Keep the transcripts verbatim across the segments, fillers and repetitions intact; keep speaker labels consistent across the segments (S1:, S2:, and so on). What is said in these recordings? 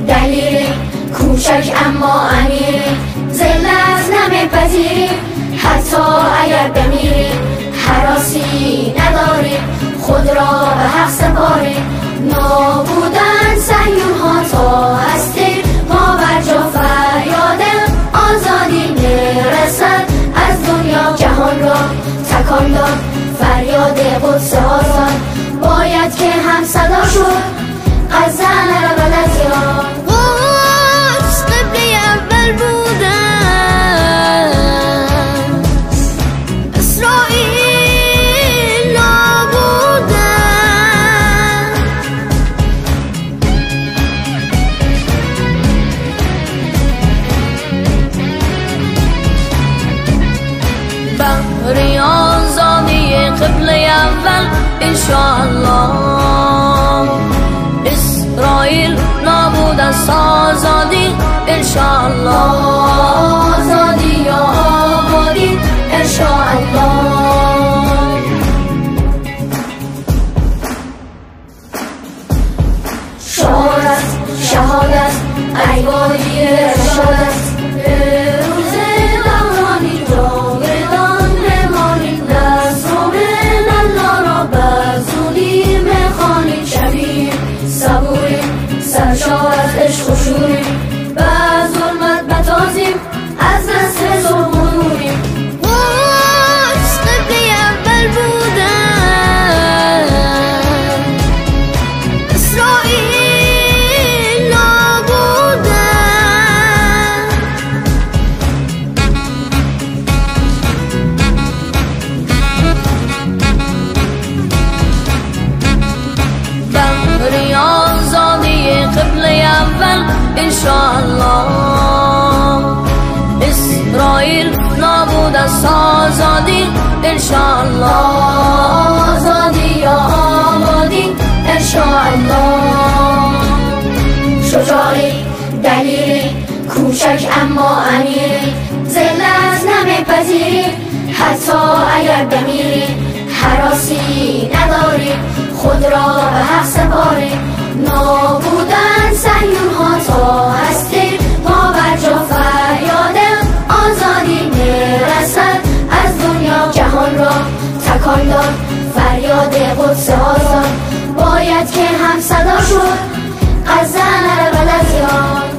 S1: دلیری کوچک اما امیری، ذلت نمیپذیری حتی اگر بمیری، هراسی نداری خود را به حق سپاری. نابودن صهیون ها تا هستی، ما بر جا فریاد آزادی میرسد از دنیا. جهان را تکان داد فریاد قدس آزاد، باید که هم صدا شد غزه نرود از یاد.
S2: قدس قبله اول بودن، اسرائیل نابودن. بحری آزادی قبله اول انشاءالله، اسرائیل نابود است آزادی انشاءالله.
S1: آزادی یا آبادی انشاءالله. شهادت شهادت ایوانی رشادت، روز دورانی جاودان بمانید. نصر من الله را بر زودی میخوانید. شبیه صبوریم سرشار از عشق و شوریم، بر ظلمت بتازیم از نسل ظلم و نوریم.
S2: قدس قبله اول بودن، اسرائیل نابودن. بحری آزادی قبله اول انشاءالله، اسرائیل نابود است آزادی انشاءالله.
S1: آزادی یا آبادی انشاءالله. شجاعی دلیری کوچک اما امیری، ذلت نمیپذیری حتی اگر بمیری، هراسی نداری خود را به حق سپاری. نابودن صهیون ها تا هستی، ما بر جا فریاد آزادی میرسد از دنیا. جهان را تکان داد فریاد قدس آزاد، باید که هم صدا شد غزه نرود از یاد.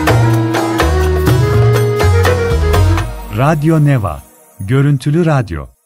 S3: Radyo Neva, görüntülü radyo.